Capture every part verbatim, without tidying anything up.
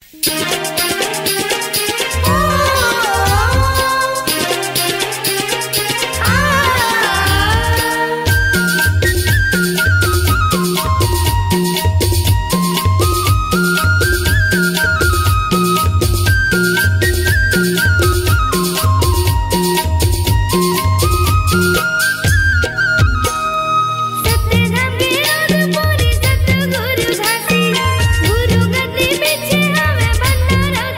गुरु गद्दी पीछे हमें बंदा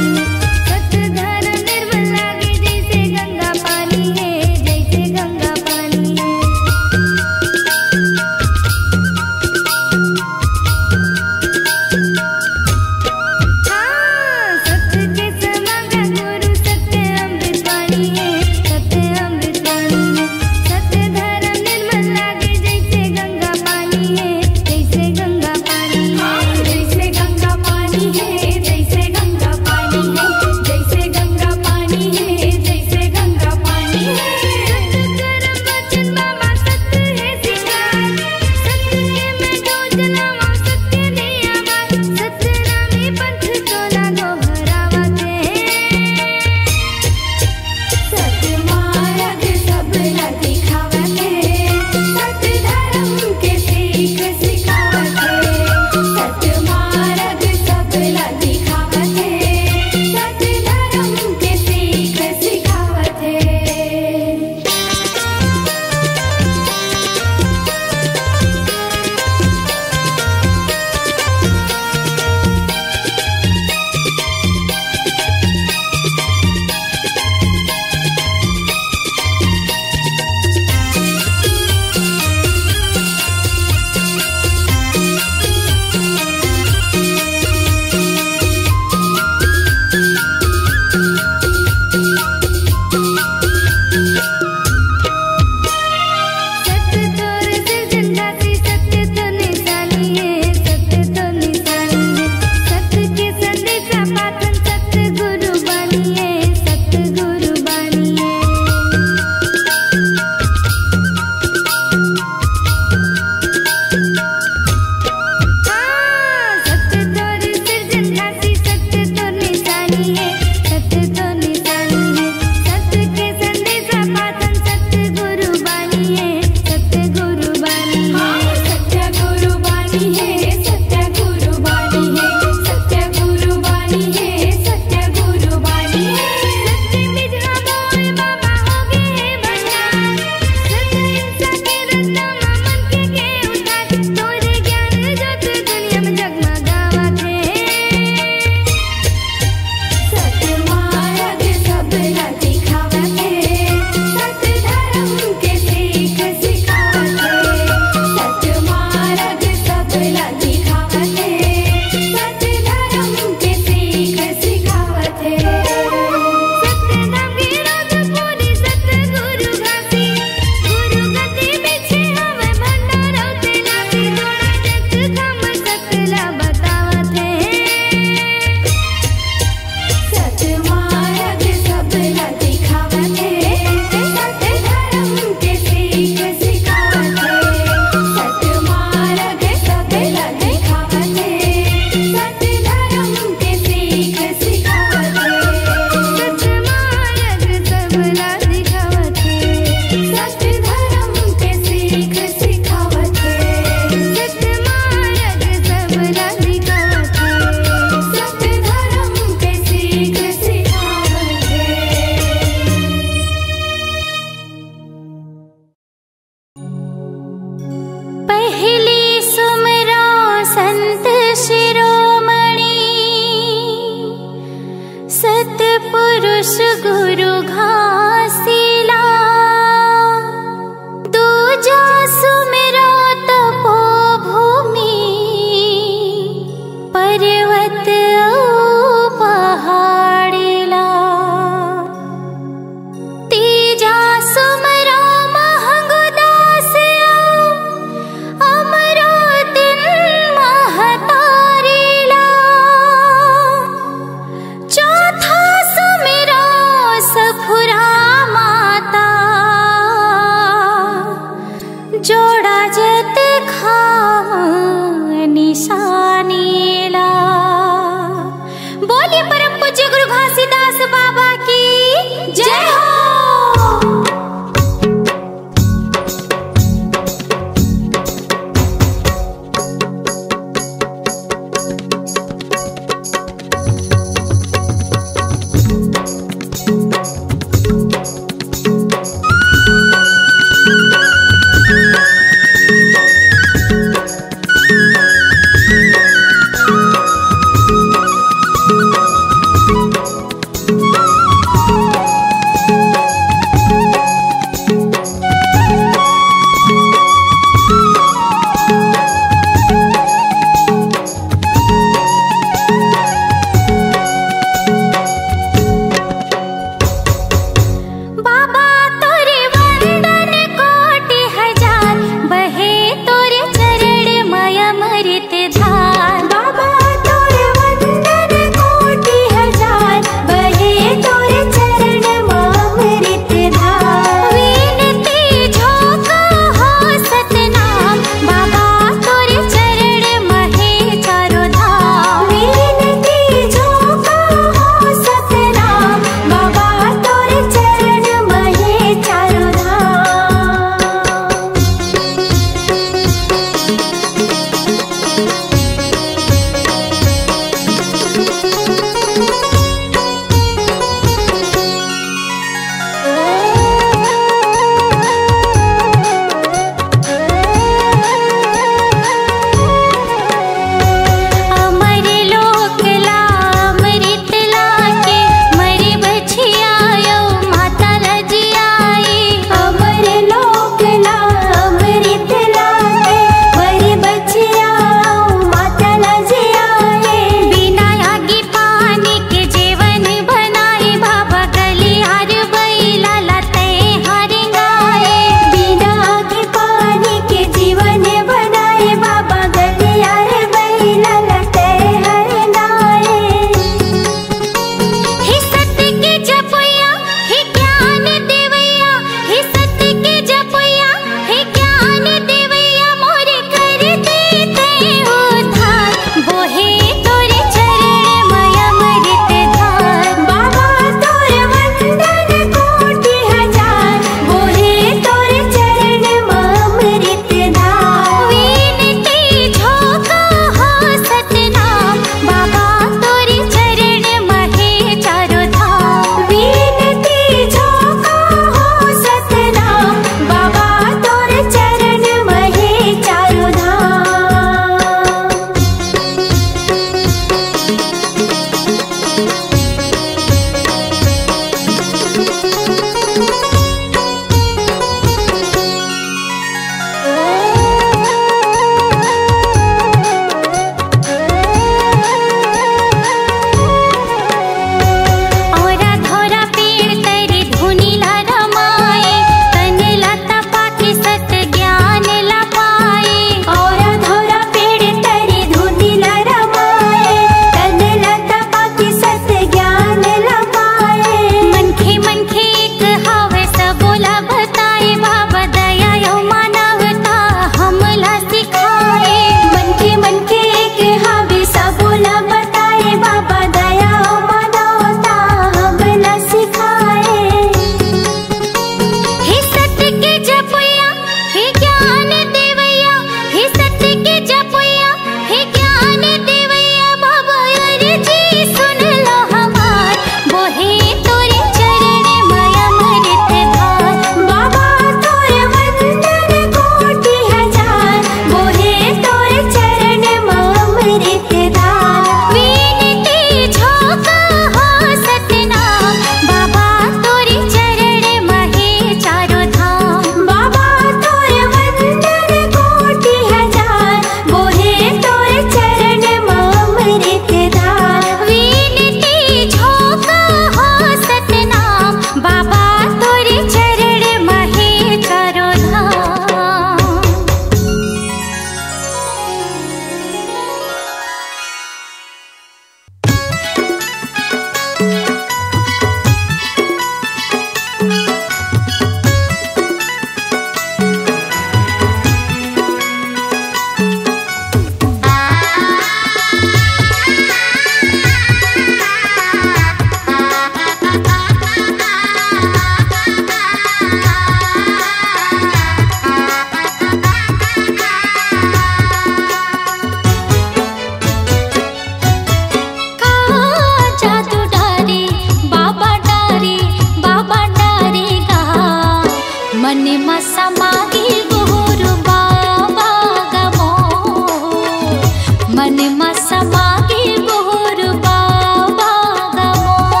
मन मा समागे गुरु बाबा गमो।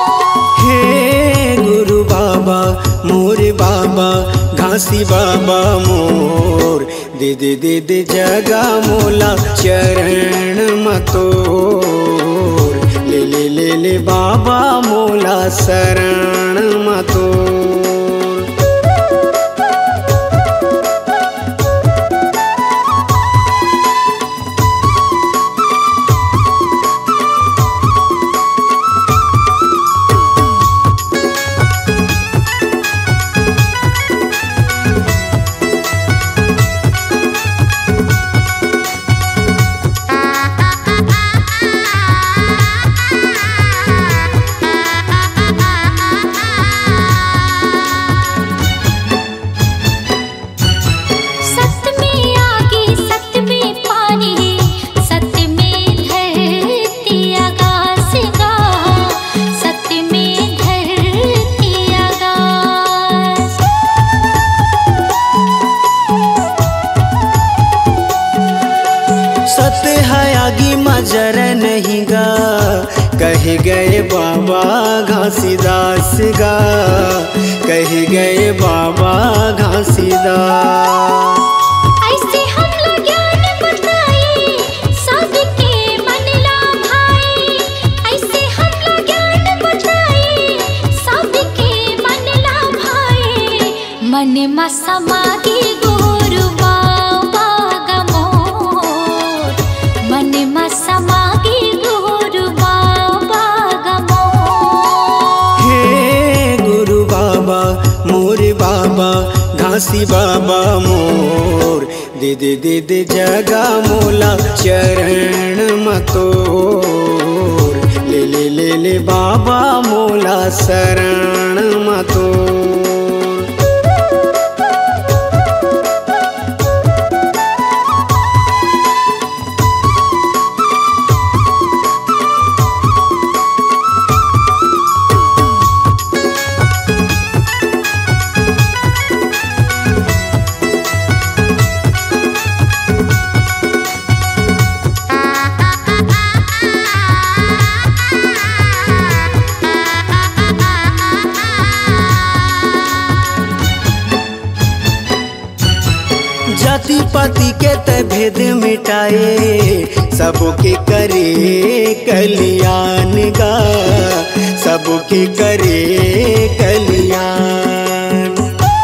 हे गुरु बाबा मोरे बाबा घासी बाबा मोर, दे दे दे दे जगा मोला चरण मतोर, ले ले ले ले बाबा मोला शरण मतोर। सत्य है आगे मजर नहीं गा, कह गए बाबा घासीदास गा, कह गए बाबा घासीदास। ऐसे हमला ज्ञान बताए सबके मन ला भाई, ऐसे हमला ज्ञान बताए सबके मन ला भाई, मन मा समागे गुरु बाबा गमोर, मन मा समागे गुरु बाबा गमोर। हे गुरु बाबा मोरे बाबा घासी बाबा मोर, दे दे दे दे जगा मोला चरण मतोर, ले ले ले ले बाबा मोला शरण मतोर। जाति पाति के त भेद मिटाए, सबके करे कल्याण गा, सबके करे कल्याण।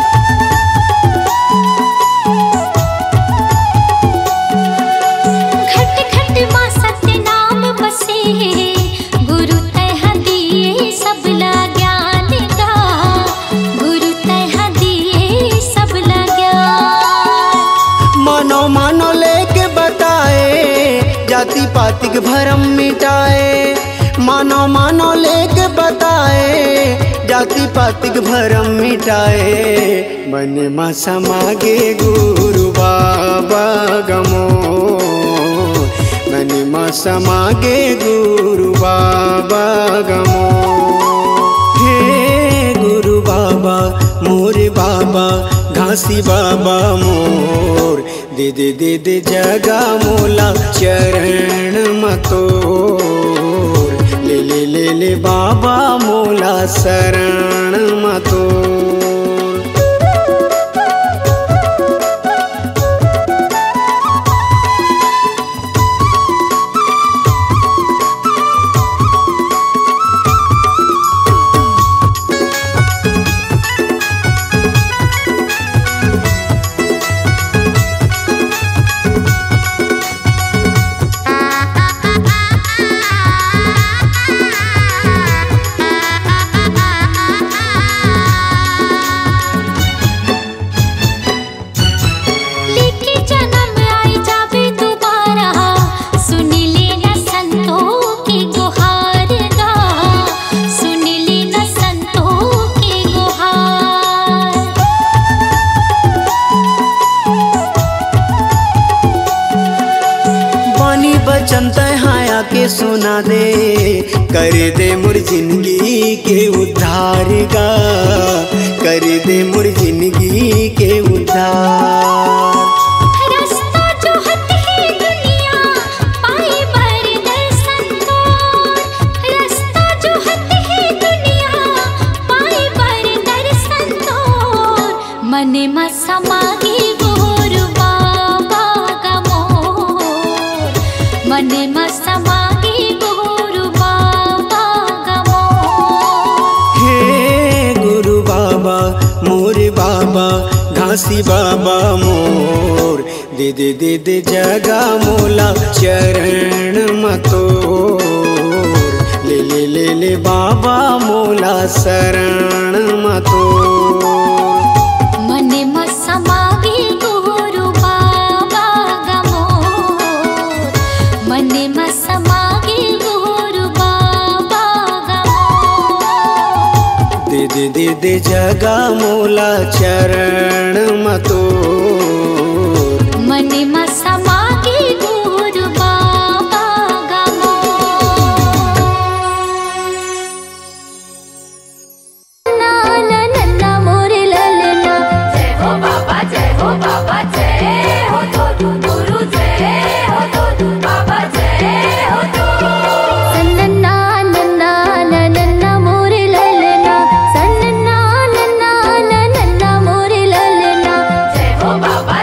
खट खट माँ सत्य नाम बसे, गुरु तह दिए सबला ज्ञान गा, गुरु तह दिए सबला ज्ञान। मानो मानो लेके बताए, जाति पाति के भरम मिटाए, मानो मानो लेके बताए, जाति पाति के भरम मिटाए, मन मा समागे गुरु बाबा गमो, मन मा समागे गुरु बाबा गमो। हे गुरु बाबा मोरे बाबा घासी बाबा मोर, दे दे दे दे जगा मोला चरण मतोर, ले ले ले ले बाबा मोला शरण मतोर। वचन तहाया के सुना दे, कर दे मुर जिंदगी के उद्धार गा, कर दे मुर जिंदगी के उद्धार। रास्ता जो हत है दुनिया मने मसमागे गुरु बाबा गमो। हे गुरु बाबा मोर बाबा घासी बाबा मोर दे दे दे दे जगा मोला चरण मतोर ले ले ले ले बाबा मोला शरण मतोर। मने मसमागे गुरु बाबा गमो। मने मसमागे गुरु बाबा गमो। दे दे दे दे जगा मोला चरण मतोर मने मसमागे गुरु बाबा गमो। नाना नन्ना मोरे ललना जय हो बाबा जय हो बाबा जय हो तो गुरु जय हो तो बाबा जय हो तो। सन्नन्ना नन्ना नन्ना मोरे ललना सन्नन्ना नन्ना नन्ना मोरे ललना जय हो बाबा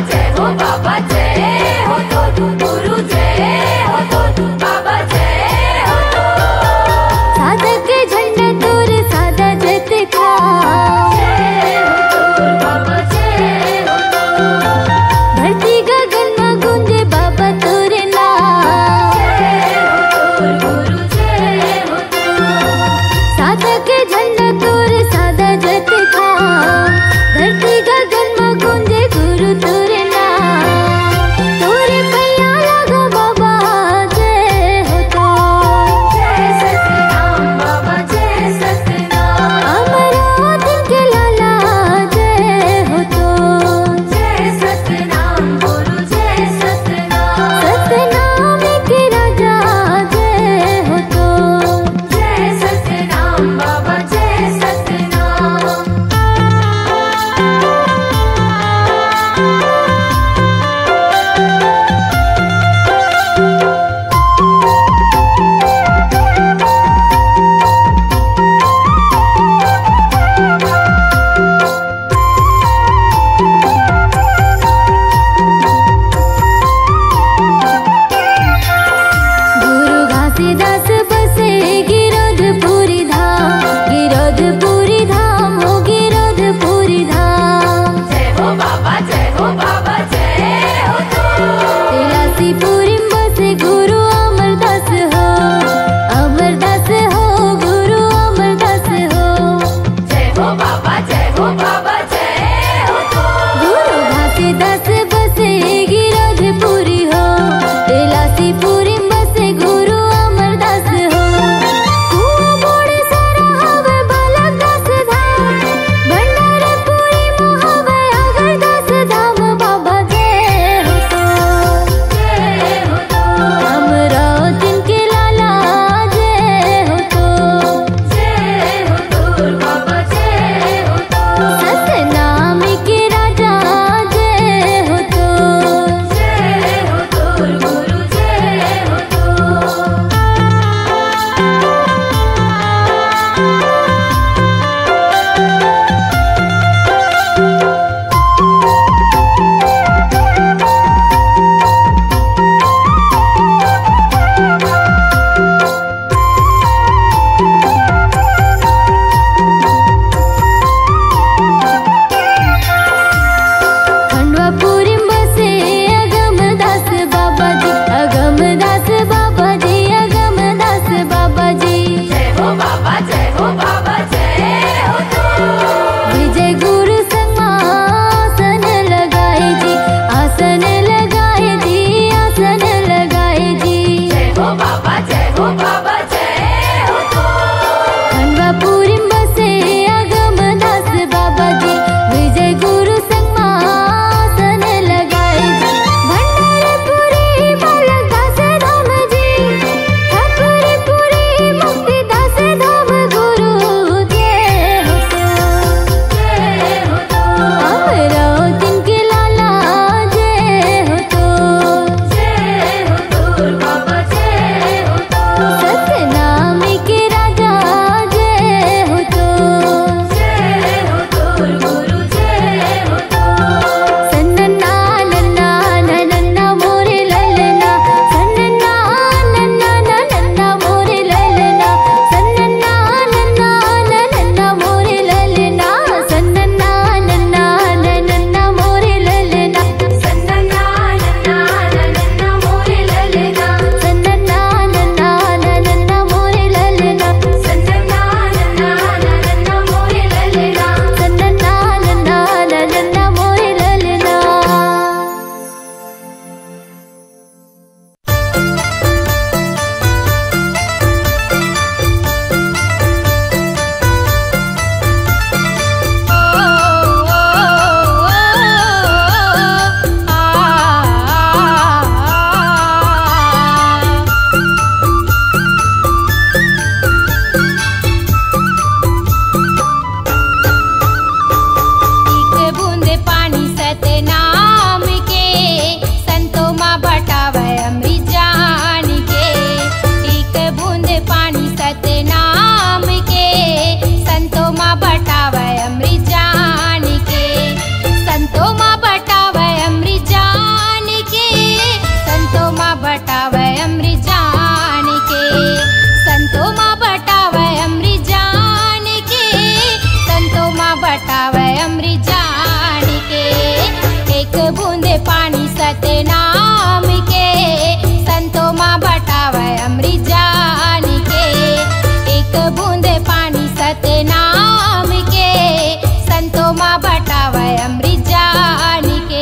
सतनाम के, संतों माँ बटावे अमृत जान के। एक बूंद पानी सतनाम के, संतों माँ बटावे अमृत जान के।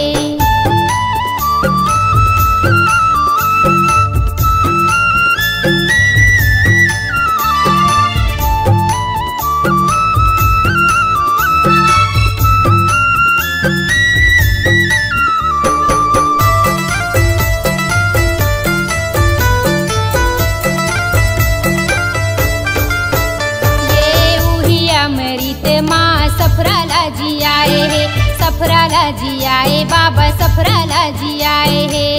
सफराला जी आए है, सफराला जी आए, बाबा सफराला जी आए है।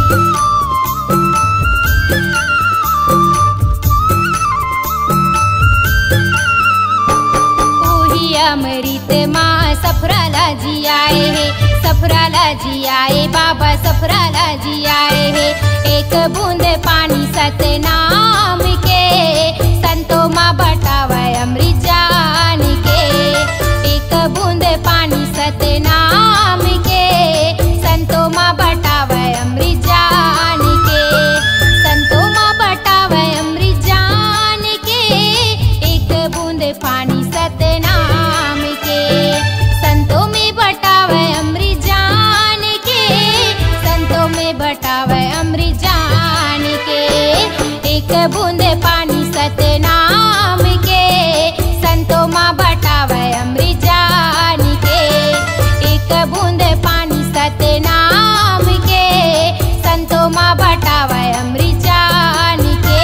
ओही अमृत माँ सफराला जी आए है, सफराला जी आए, बाबा सफराला जी आए है। एक बूंद पानी सतनाम के, संतों माँ बटावे अमृत जान के। बूंद पानी सतनाम के, संतों माँ बटावे अमृत जान के। संतों माँ बटावे अमृत जान के, एक बूंद पानी सतनाम के। संतों में बटावे अमृत जान के, संतों में बटावे अमृत जान के। एक बूंद पानी सतनाम के, संतों माँ बटावे अमृत जान के। एक बूंद पानी सतनाम के, संतों माँ बटावे अमृत जान के।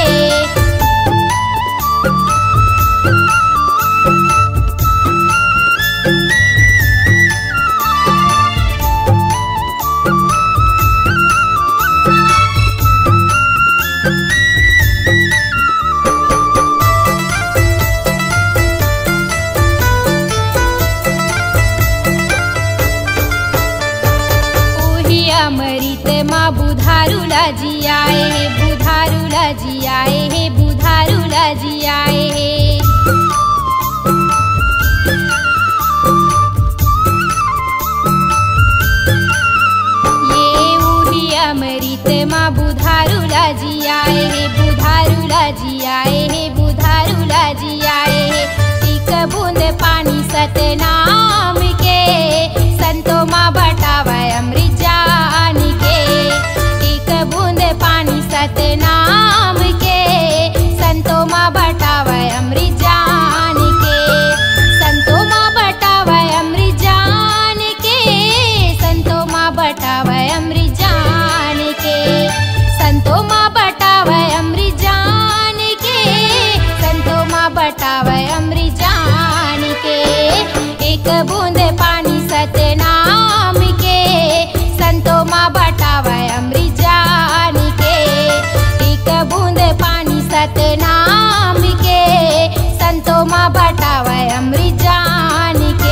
अमृत माँ बुधारुला जी आए है, बुधारुला जी आए है, बुधारुला जी आए है। ये उही अमृत माँ बुधारुला जी आए है, बुधारुला जी आए है, बुधारुला जी आए है। एक बूंद पानी सतनाम के, संतों माँ बटावे अमृत जान के। एक बूंद पानी सतनाम के, संतों माँ बटावे अमृत जान के। संतों माँ बटावे अमृत जान के, संतों माँ बटावे अमृत जान के। संतों माँ बटावे अमृत जान के, संतों माँ बटावे अमृत जान के। एक बूंद पानी सतनाम के, संतों माँ बटावे अमृत जान के। एक बूंद पानी सतनाम के, संतों माँ बटावे अमृत जान के।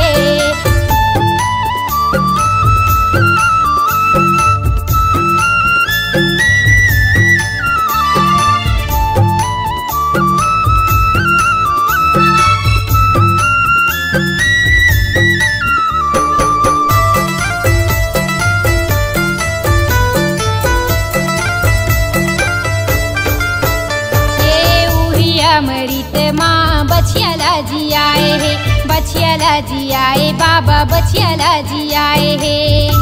अमृत माँ बछियाला जी आए है, बछियाला जी आए, बाबा बछियाला जी आए है।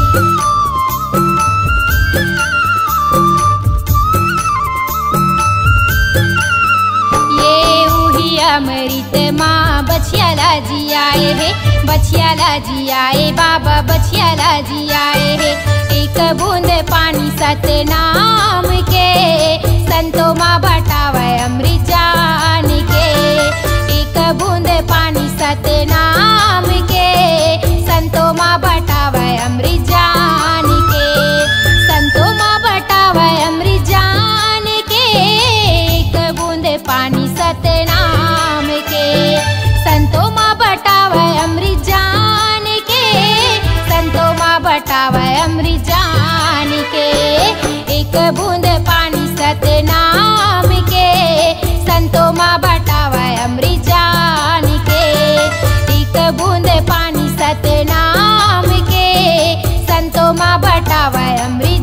ये उही अमृत माँ बछियाला जी आए है, बछियाला जी आए, बाबा बछियाला जी आए है। एक बूंद पानी सतनाम के, संतों माँ बटावे अमृत जान के। एक बूंद पानी सतनाम के, संतों माँ बटावे अमृत जान के। संतों माँ बटावे अमृत जान के, एक बूंद पानी सतनाम के। संतों माँ बटावे अमृत जान के, संतों माँ बटावे अमृत जान के। एक बूंद पानी सतनाम के, संतों माँ बटावे अमृत जान के। एक बूंद पानी सतनाम के, संतों माँ बटावे अमृत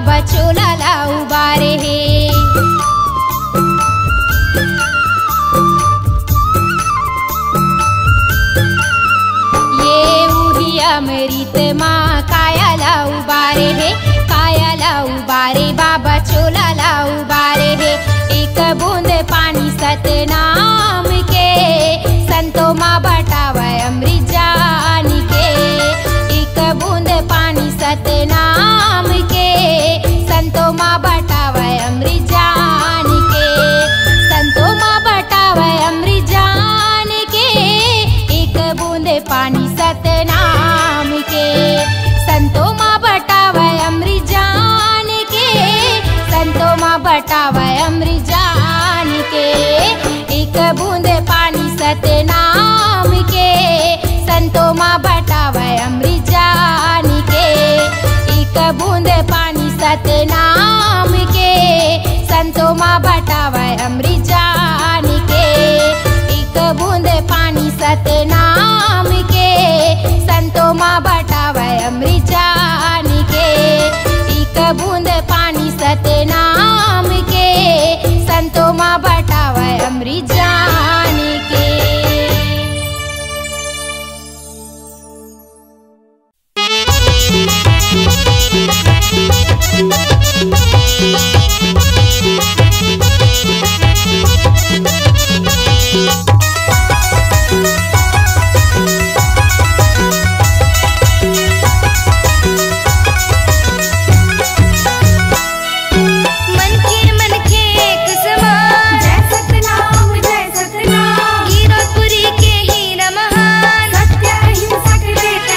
बाबा चोला ला उबारे हे। ये उही अमृत माँ कायाला उबारे हे, कायाला उबारे बाबा चोला ला उबारे हे। एक बूंद पानी सतनाम के संतों माँ बटावे अमृत जान के। एक बूंद पानी सतनाम के संतों माँ बटावे अमृत जान के। संतों माँ बटावे अमृत जान के। एक बूंद पानी सतनाम के संतों माँ बटावे अमृत जान के। संतों माँ बटावे अमृत जान के। एक बूंद पानी सतनाम के संतों माँ बटावे अमृत जान के। एक बूंद पानी सतनाम के संतों माँ बटावे अमृत जान के। एक बूंद पानी सतनाम के संतों माँ बटावे अमृत जान के। एक बूंद पानी सतनाम के संतों माँ बटावे अमृत जान के।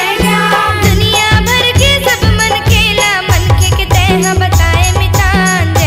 बताए मितान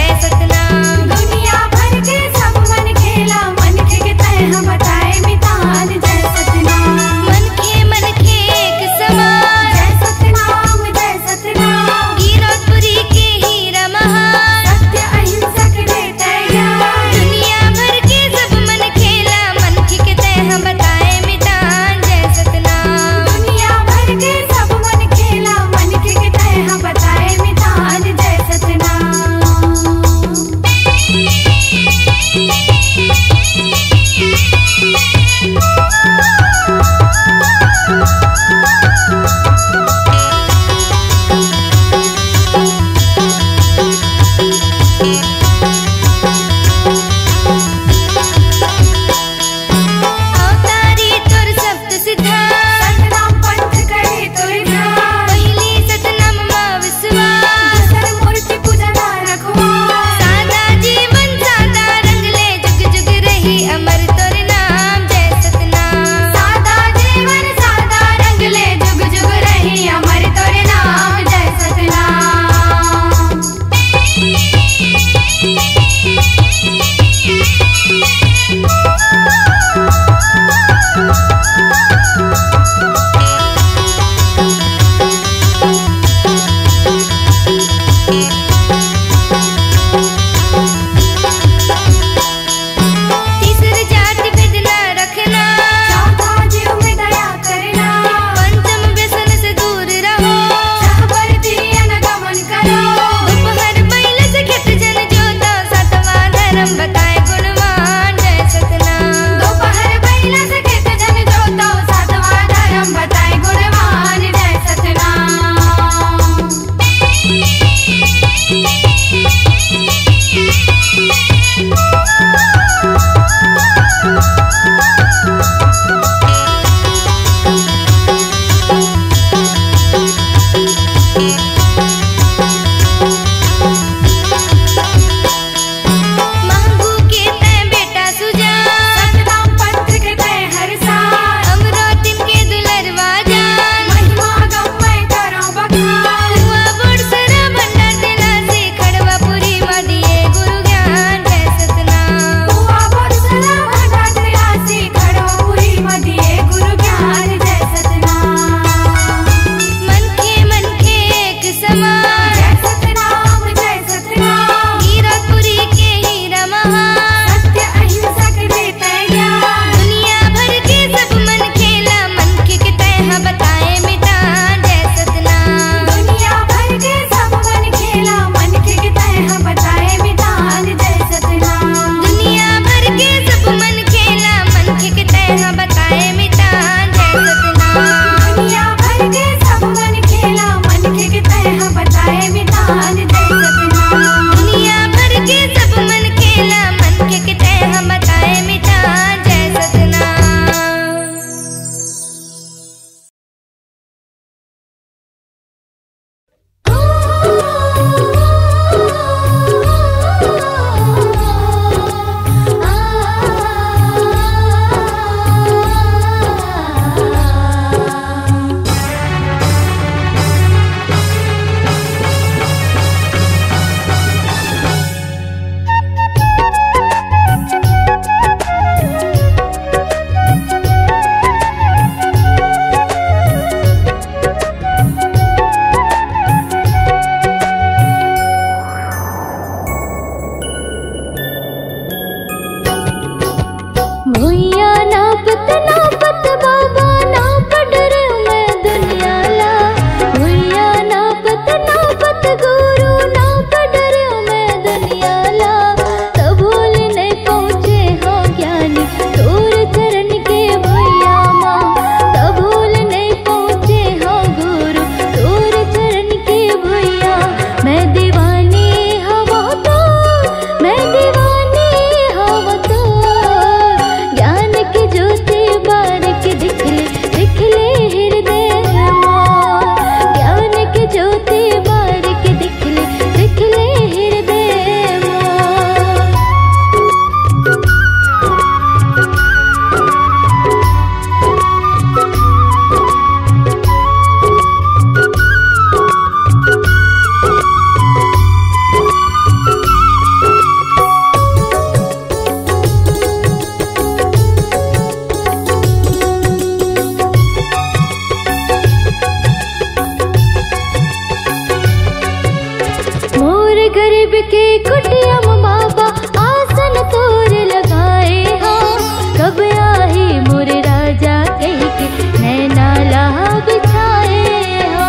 गरीब के कुटियम बाबा आसन तोर लगाए हो। कब आही मोर राजा कह के नैना लाह बिछाए हो।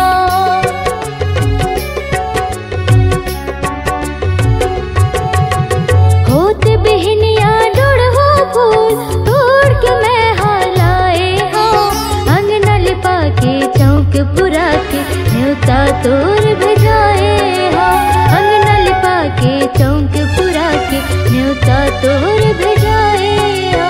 होत बिहनिया डोड़ो फूल तोड़ के मैं हालाए हो। अंगना लिपा के चौक पुरा के न्योता तोर भेजाए हो। अंगना लिपा के चौक पुरा के न्योता तोर भेजाए हो।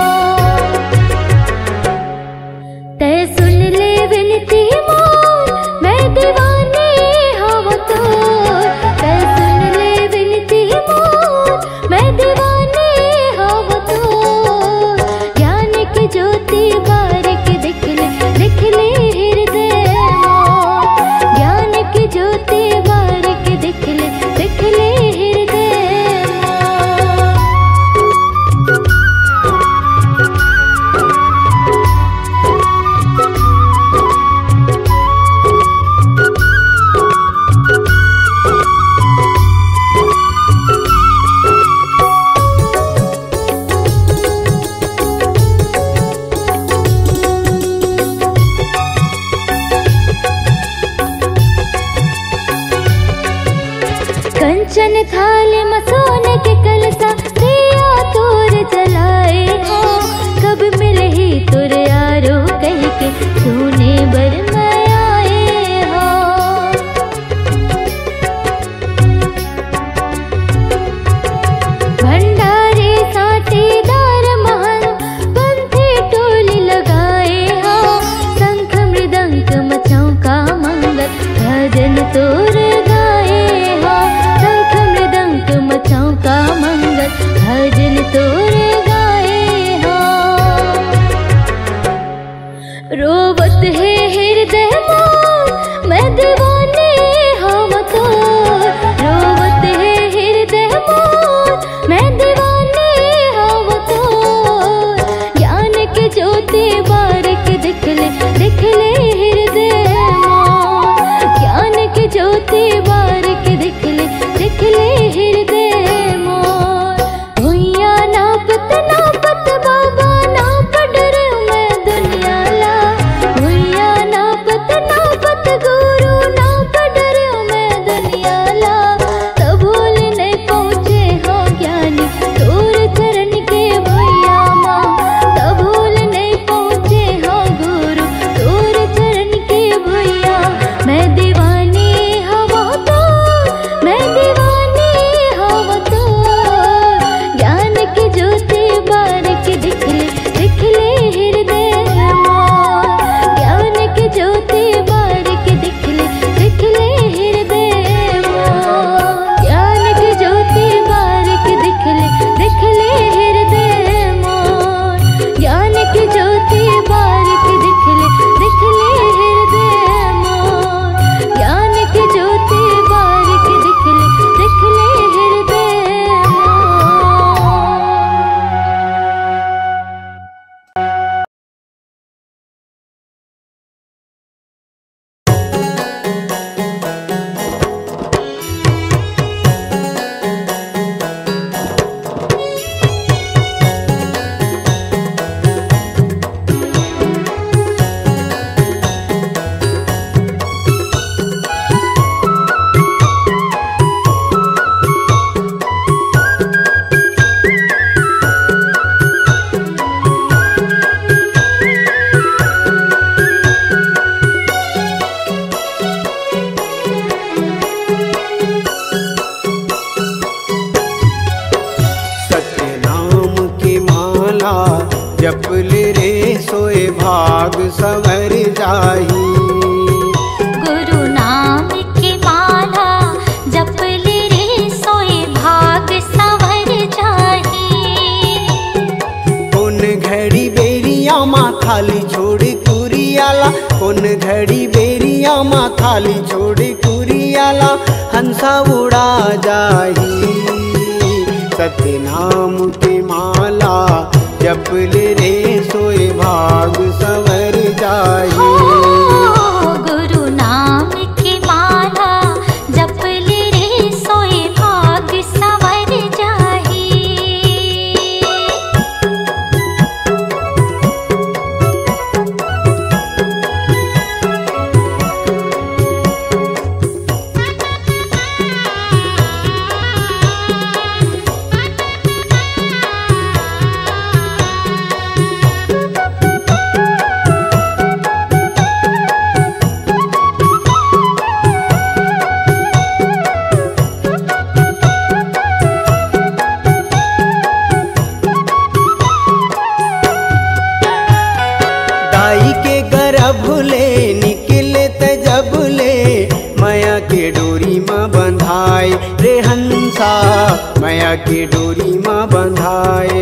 तय सुन ले विनती मोर मैं दीवानी हव तोर। तय सुन ले विनती मोर मैं दीवानी हव तोर। ज्ञान की ज्योति बारिक दिख ले दिख ले हृदय मोर। ज्ञान की ज्योति बारिक दिख ले दिख ले हृदय मोर। कंचन थाल में सोने के कलसा दिया तोर जलाए हो। कब मिले ही तुर यारो कह के सोने बर मैं आए हो। भंडारे साटीदार महल पंथी टोली लगाए हो। शंख मृदंग मचाऊ का मंगल भजन तोर गाए हो। शंख मृदंग मचाऊ का मंगल भजन तोर गाए हो। रोवत है हृदय मोर मैं दीवानी हम तोर। रोवत है हृदय मोर मैं दीवानी हम तोर। ज्ञान की ज्योति बारिक दिख ले दिख ले हृदय मोर। ज्ञान की ज्योति बारिक दिख ले दिख ले हृदय मोर। भुइया नापत नापत बाबा नाप डरे मैं दुनिया ला। भुइया नापत नापत गुरु नाप डरे मैं दुनिया ला। कबूल नहीं पहुँचे हो ज्ञानी तोर चरण के भुइया माँ। कबूल नहीं पहुँचे हो गुरु तोर चरण के भुइया। मैं दीवानी हवा तोर मैं दीवानी हवा तोर। ज्ञान की ज्योति बारिक दिख ले दिख ले हृदय मोर। ज्ञान की ज्योति बारिक दिख ले दिख ले हृदय मोर। ज्ञान की ज्योति बारिक दिख ले दिख ले हृदय मोर। ज्ञान की ज्योति बारिक दिख ले दिख ले हृदय मोर। ज्ञान की ज्योति बारिक दिख ले दिख ले हृदय मोर। जप ले रे सोए भाग संवर जाही। गुरु नाम की माला जप ले रे सोए भाग संवर जाही। कौन घड़ी बेरिया माँ खाली छोड़ कुरियाला। कौन घड़ी बेरिया माँ खाली छोड़ कुरियाला। हंसा उड़ा जाही सत्य नाम की माला जप ले रे सोए भाग संवर जाही। गुरु नाम की माला जप ले रे सोए भाग गरभुले निकले त जबले माया के डोरी माँ बंधाए रे हंसा माया के डोरी माँ बंधाए।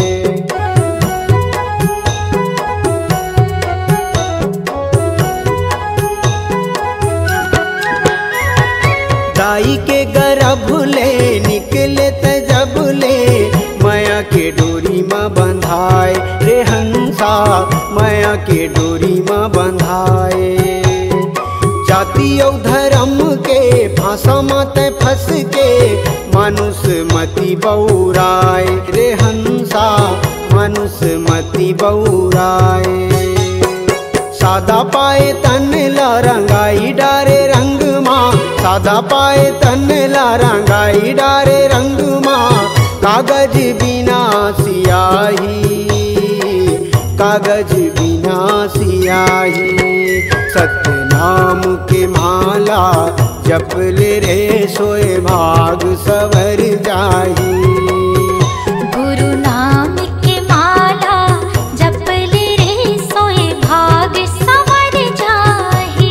दाई के गरभुले निकले त जबले माया के डोरी माँ बंधाए रे हंसा माया के डोरी माँ बंधाए। जाति और धर्म के फांसा मत फंस के मानुष मति बौराए रे हंसा मानुष मति बौराए। सादा पाए तन ला रंगाई डारे रंग माँ सादा पाए तन ला रंगाई डारे रंग माँ। कागज बिना सियाही कागज बिना सियाही सत्य नाम के माला जप ले रे सोए भाग सवर जाही। गुरु नाम के माला जप ले रे सोए भाग सवर जाही।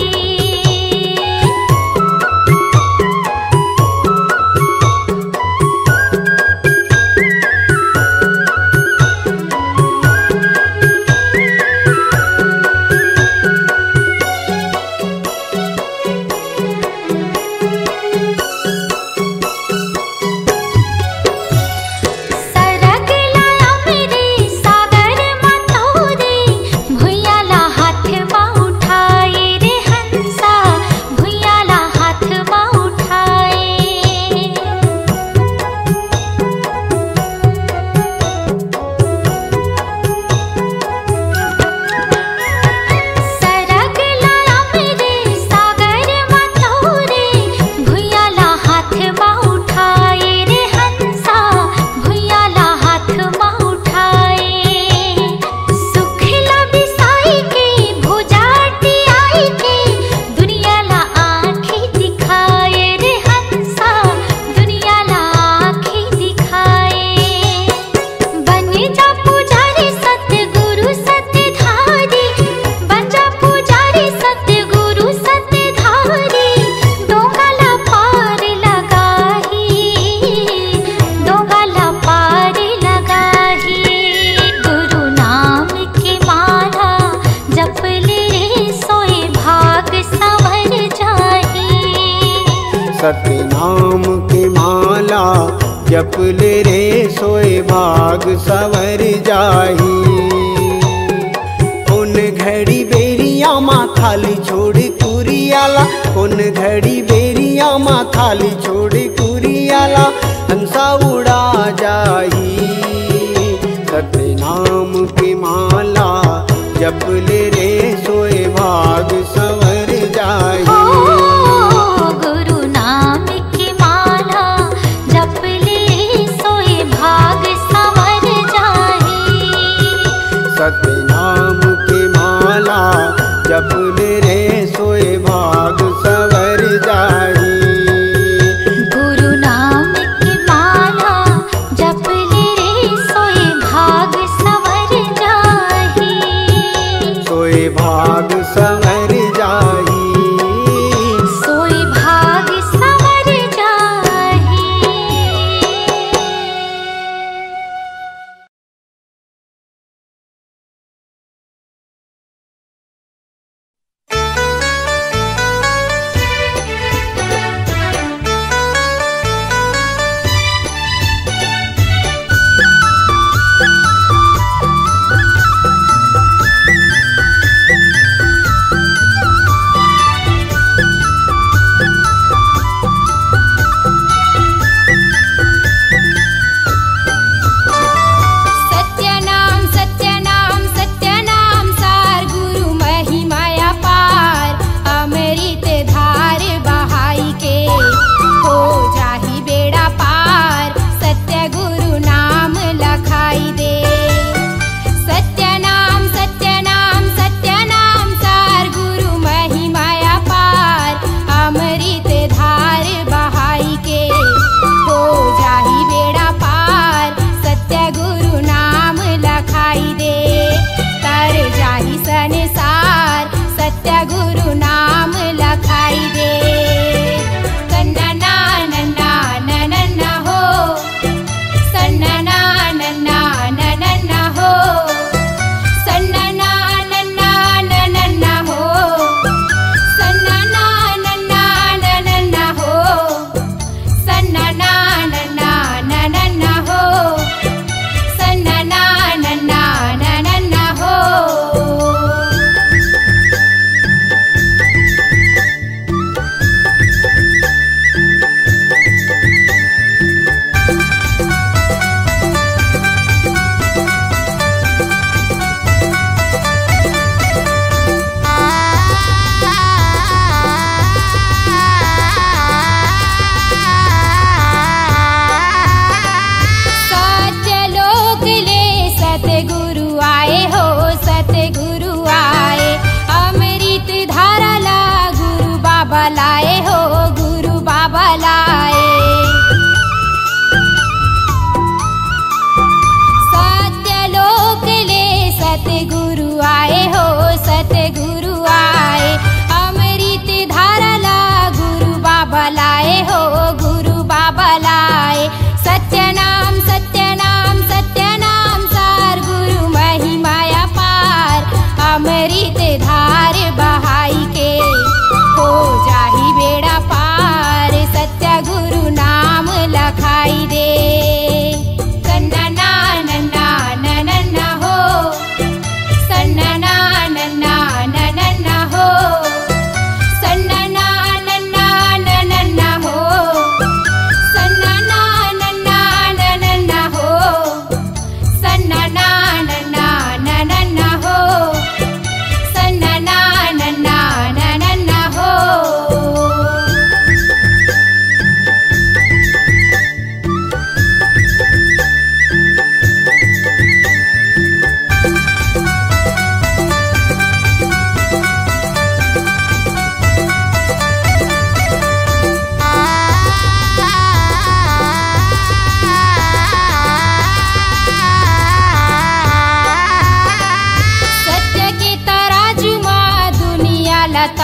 सत्य नाम के माला जप ले रे सोए भाग सवर जाही। उन घड़ी बेरिया माँ खाली छोड़ कुरियाला उन घड़ी बेरिया माँ खाली छोड़ कुरियाला हंसा उड़ा जाही। सत्य नाम के माला जप ले रे सोए भाग सवर जाही। सत्य नाम के माला जप ले रे सोए भाग सवर जाही। गुरु नाम के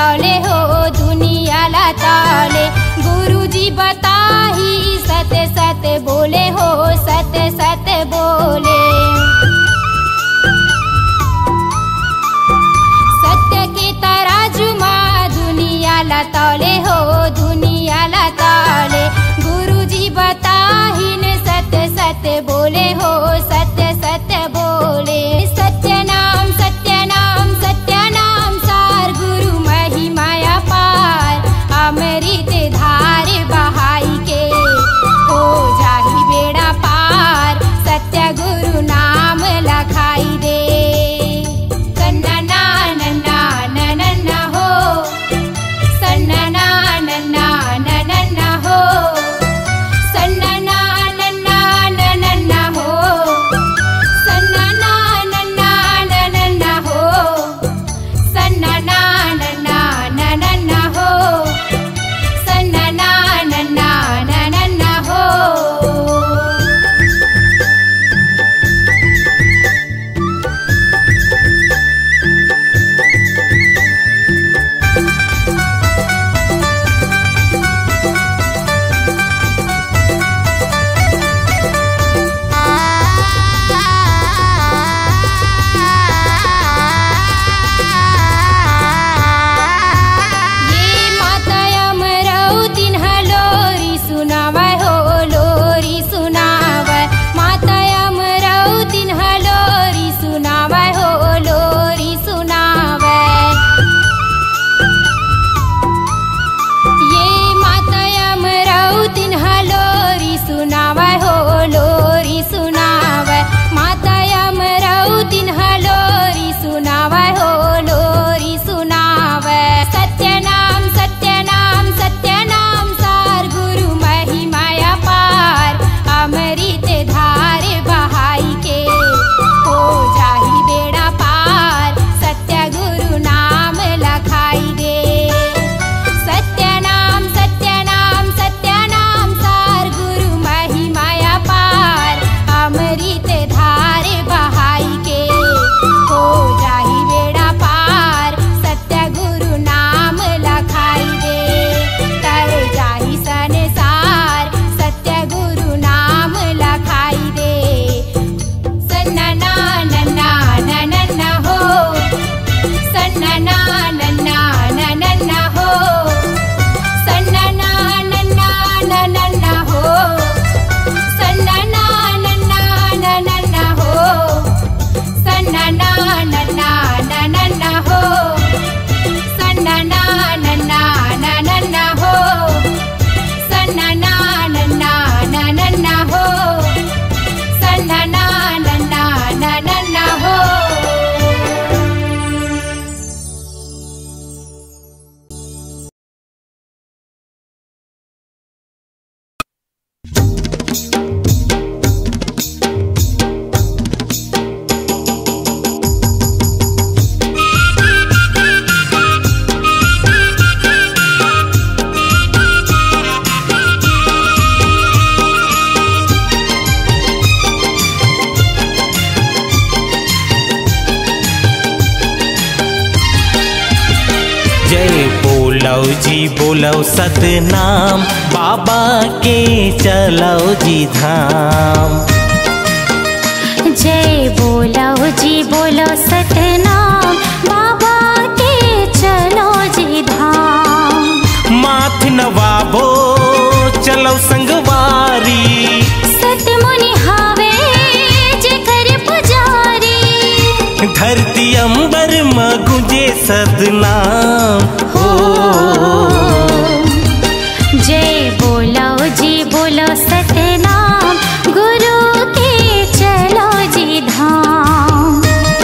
तौले हो दुनिया ला तौले। गुरुजी बताही सत्य सत्य बोले हो सत्य सत्य बोले। सत्य के तराजू माँ दुनिया ला तौले हो दुनिया ला तौले। गुरुजी बताही ने सत्य सत्य बोले हो सत्य सत्य बोले। सत्य नाम सत्य नाम सत्य नाम सार गुरु महिमाया पार। अमृत धार बहाई के हो जाही बेड़ा पार। सत्य गुरु नाम लखाई दे। सन्ना ना नन्ना नन्ना हो सन्ना ना नन्ना नन्ना हो सन्ना ना नन्ना नन्ना हो सन्ना ना नन्ना नन्ना हो सन्ना ना नन्ना नन्ना हो सन्ना ना नन्ना नन्ना हो। ये माता अमरावती लोरी सुनावै हो लोरी सुनावै। माता अमरावती लोरी सुनावै हो लोरी सुनावै। ये माता अमरावती लोरी सुनावै हो लोरी सुनावै। माता अमरावती लोरी सुनावै हो लोरी सुनावै। सत्य नाम सत्य नाम सत्य नाम सार गुरु महिमाया पार। अमृत धार बहाई के हो जाही बेड़ा पार। सत्य गुरु नाम लखाई दे। सत्य नाम सत्य नाम सत्य नाम सार गुरु महिमाया पार। अमृत धार बहाई के हो जाही बेड़ा पार। सत्य गुरु नाम लखाई दे। तर जाही संसार सत्य गुरु नाम लखाई दे। सन्ना ना नन्ना नन्ना हो सन्ना ना नन्ना नन्ना हो सन्ना ना नन्ना नन्ना हो सन्ना ना नन्ना नन्ना हो सन्ना ना नन्ना नन्ना हो सन्ना ना नन्ना नन्ना हो सन्ना ना नन्ना नन्ना हो सन्ना ना नन्ना नन्ना हो। जय बोलो जी बोलो सतनाम बाबा के चलो जी धाम। जय बोलो जी बोलो सतनाम बाबा के चलो जी धाम। माथ नवाबो चलो संगवारी। सतमुनि हावे जेकर पुजारी। धरती अंबर में गुंजे सतनाम हो। जय बोलो जी बोलो सतनाम गुरु के चलो जी धाम।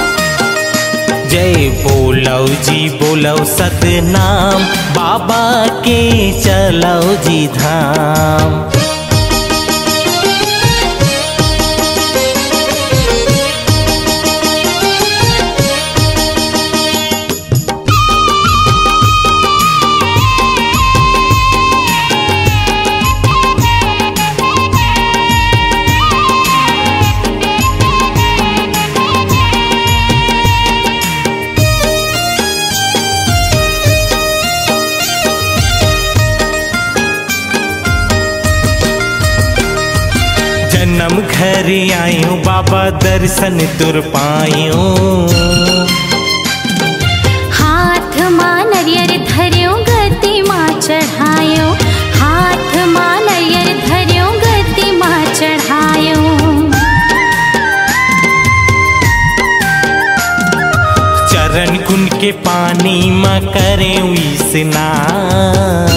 जय बोलो जी बोलो सतनाम बाबा के चलो जी धाम। जन्म घर आयो बाबा दर्शन तुर पायो। हाथ मां नरियर धर्यो गति मां चढ़ायो, हाथ मां नरियर धर्यो गति मां चढ़ायो। चरण कुंड के पानी मां करे स्नान,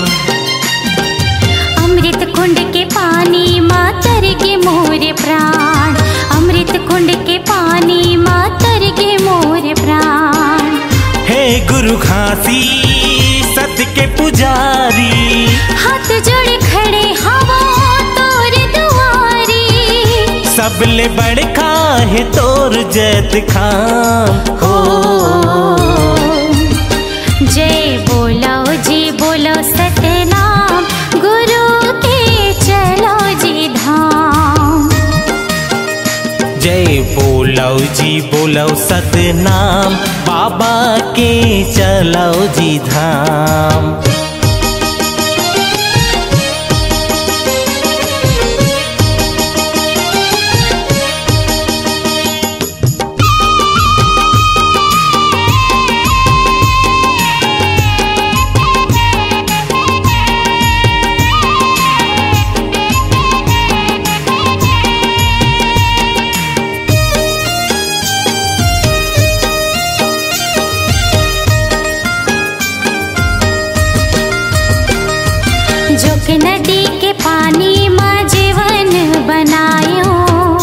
अमृत कुंड के पानी मां तर के मोर प्राण, अमृत कुंड के पानी मां तर के मोर प्राण। हे गुरु घासी सत्य के पुजारी, हाथ जोड़ खड़े हवा तोर दुआरी, सबले बड़का है तोर जैत खाम हो। जय बोलो जी बोलो सतनाम, गुरु के चलो जी धाम। जय बोलो जी बोलो सतनाम, बाबा के चलो जी धाम। जो के नदी के पानी मां जीवन बनायो,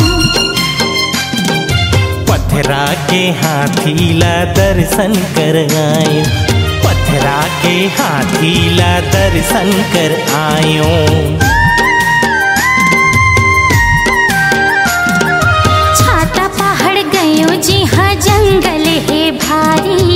पथरा के हाथी ला दर्शन कर आयो, पथरा के हाथी ला दर्शन कर आयो। छाता पहाड़ गयो जी हाँ जंगल है भारी,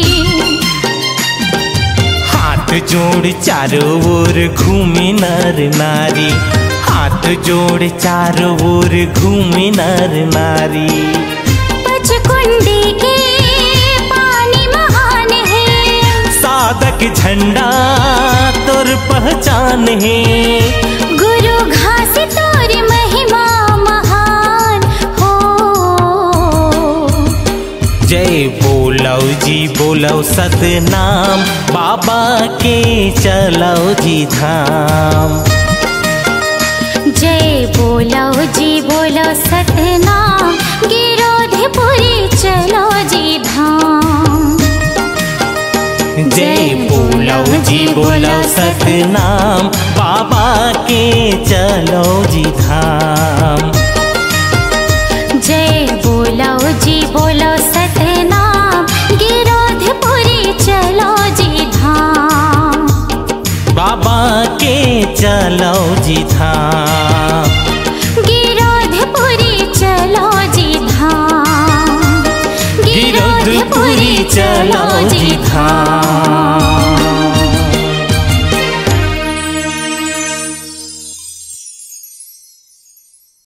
हाथ जोड़ चारों ओर घूमे नर नारी, हाथ जोड़ चारों ओर घूमे नर नारी। पचकुंडी के पानी महान है, साधक झंडा तोर पहचान है, गुरु घास तोर महिमा महान हो। जय बोलो जी बोलो सतनाम, बाबा के चलो जी धाम। जय बोलो जी बोलो सतनाम, गिरोधपुरी चलो जी धाम। जय बोलो जी बोलो सतनाम, बाबा के चलो जी धाम। जय बोलो जी बोलो सतनाम, गिरोधपुरी चलो जी धाम। बाबा के चलो जी धाम। गिरोधपुरी चलो जी धाम, गिरोधपुरी चलो जी धाम।